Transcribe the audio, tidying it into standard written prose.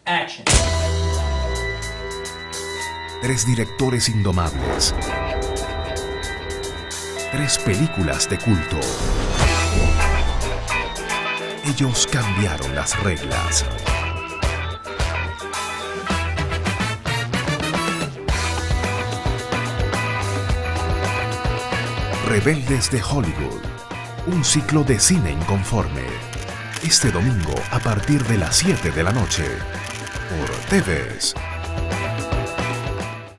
Action. Tres directores indomables. Tres películas de culto. Ellos cambiaron las reglas. Rebeldes de Hollywood. Un ciclo de cine inconforme. Este domingo a partir de las 7 de la noche. Por TVS.